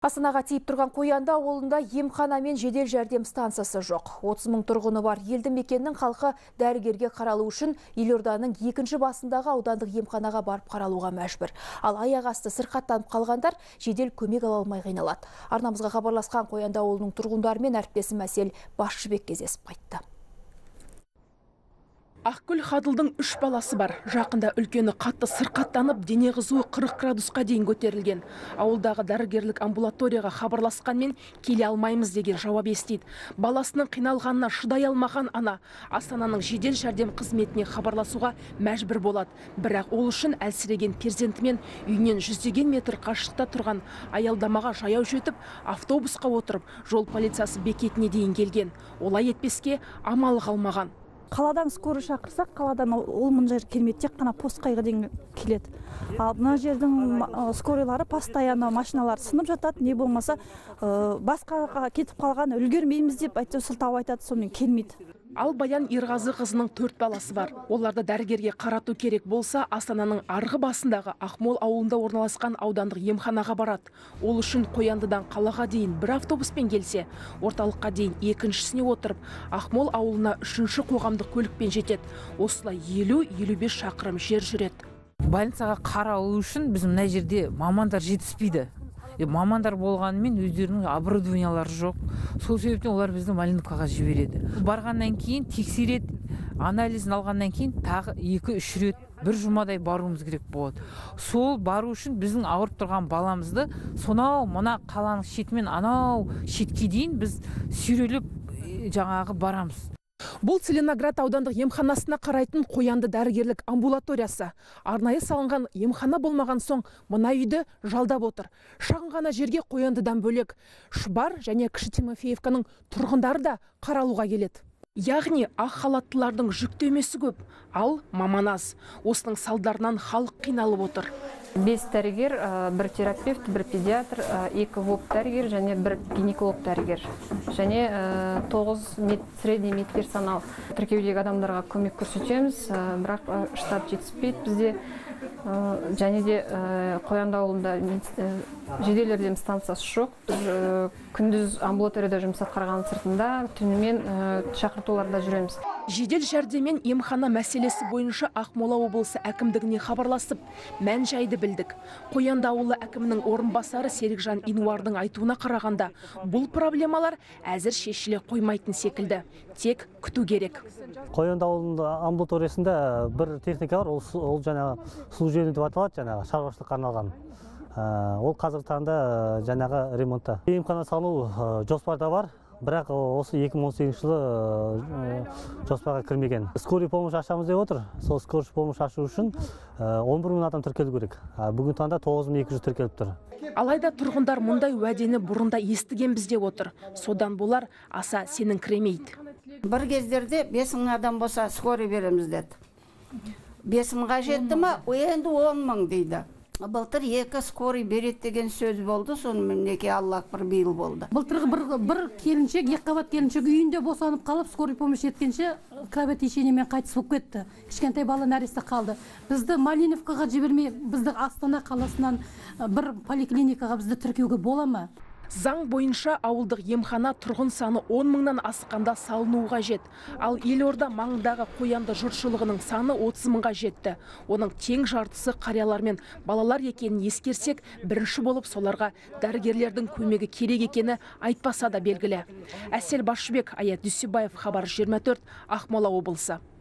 Астанаға тиіп тұрған Қоянды ауылында емхана мен жедел жәрдем станциясы жоқ. 30 мың тұрғыны бар елді мекеннің халқы дәрігерге қаралу үшін елорданың екінші басындағы аудандық емханаға барып қаралуға мәжбүр. Ал аяқ асты сырқаттанып қалғандар жедел көмек ала алмай қиналады. Арнамызға хабарласқан Қоянды ауылының тұрғындарымен әріптесім Әсел Басшыбек кездесіп қайтты. Ақгүл Хадылдың 3 баласы бар. Жақында үлкені қатты сырқаттанып, дене қызуы 40 градусқа дейін көтерілген. Ауылдағы дәрігерлік амбулаторияға хабарласқанмен келе алмаймыз деген жауап естиді. Баласының қиналғанына шыдай алмаған ана Астананың жедел жәрдем қызметіне хабарласуға мәжбүр болады. Бірақ ол үшін әлсіреген перзентімен үйінен жүздеген метр қашықта тұрған аялдамаға жаяу жетіп, автобусқа отырып, жол полициясы бекетіне дейін келген. Олай етпеске амалы қалмаған. Қаладан скорый шақырсақ, қаладан ол мұн жер келмейді, тек қана постқайға дейін келеді. Ал мына жердің скорыйлары постоянно машиналар сынып жатады, не болмаса басқаға кетіп қалған үлгермейміз деп сылтау айтады, сонымен келмейді. Ал Баян Ерғазы қызының 4 баласы бар. Оларды дәрігерге қарату керек болса, Астананың арғы басындағы Ақмол ауылында орналасқан аудандық емханаға барады. Ол үшін Қояндыдан қалаға дейін бір автобуспен келсе, орталыққа дейін екіншісіне отырып, Ақмол ауылына 3-ші қоғамдық көлікпен жетеді. Осылай 50-55 шақырым жер жүреді. Больницаға қаралу үшін біз мына жерде мамандар жетіспейді. Мамандар болғанымен өздерінің оборудованиялары жоқ. Сол себептен олар біздің Малиновкаға жібереді. Барғаннан кейін тексереді, анализін алғаннан кейін тағы 2-3 рет бір жұмадай баруымыз керек болады. Сол бару үшін біздің ауырып тұрған баламызды сонау мына қаланың шетімен анау шетке дейін біз сүйрелеп жаңағы барамыз. Бұл Целиноград аудандық емханасына қарайтын Қоянды дәрігерлік амбулаториясы. Арнайы салынған емхана болмаған соң мына үйді жалдап отыр. Шағын ғана жерге Қояндыдан бөлек Шұбар және Кіші Тимофеевканың тұрғындары да қаралуға келеді. Яғни ақ халаттылардың жүктемесі көп, ал маман аз. Осының салдарынан халық қиналып отыр. 5 дәрігер, 1 терапевт, 1 педиатр, 2 воп дәрігер және 1 гинеколог дәрігер. Және 9 средний медперсонал. Тіркеудегі адамдарға көмек көрсетеміз, бірақ штат жетіспейді бізде. Және де Қоянды ауылында жедел жәрдем станциясы жоқ. Күндіз амбулаторияда жұмыс атқарған сыртында, түнімен шақыртуларда жүреміз. Жедел жәрдеммен емхана мәселесі бойынша Ақмола облысы әкімдігіне хабарласып, мән жайды білдік. Қоянды ауылы әкімінің орынбасары Серікжан Инуардың айтуына қарағанда, бұл проблемалар әзір шешіле қоймайтын секілді. Тек күту керек. Қоянды ауылында амбулаториясында бір техника бар, ол жаңағы су жүйені деп аталады, жаңағы шаруашылыққа арналған. Ол қазіргі таңда жаңағы ремонтта. Емхана салу жоспарда бар. Бірақ осы 2018 жылы жоспарға кірмеген. Скорый помощь ашамыз деп отыр. Сол скорый помощь ашу үшін 11 мың адам тіркелу керек. Бүгін таңда 9200 тіркеліп тұр. Алайда тұрғындар мұндай уәдені бұрында естіген бізде отыр. Содан болар аса сенің кіремейді. Бір кездерде 5000 адам болса скорый береміз деді. 5000-ға жетті ма, енді 10 мың дейді. Былтыр 2 скорый берет деген сөз болды, соның мінеке Аллах бір биыл болды. Былтыр бір келіншек, 2 қабат келіншек үйінде босанып қалып, скорый помощь еткенше кровотечениемен қайтыс болып кетті. Кішкентай бала нәресте қалды. Бізді Малиновкаға жібермей, бізді Астана қаласынан бір поликлиникаға бізді тіркеуге бола ма? Заң бойынша ауылдық емхана тұрғын саны 10 мыңнан асқанда салынуға жет. Ал елорда маңындағы Қоянды жұртшылығының саны 30 мыңға жетті. Оның тең жартысы қариялар мен балалар екенін ескерсек, бірінші болып соларға дәрігерлердің көмегі керек екені айтпаса да белгілі. Әсел Басшыбек, Аят Дүйсебаев, Хабар 24, Ақмола облысы.